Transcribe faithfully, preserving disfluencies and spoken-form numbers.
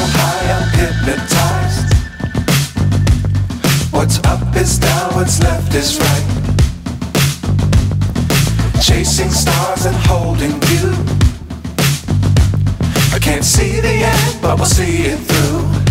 high, I'm hypnotized. What's up is down, what's left is right. Chasing stars and holding you. I can't see the end, but we'll see it through.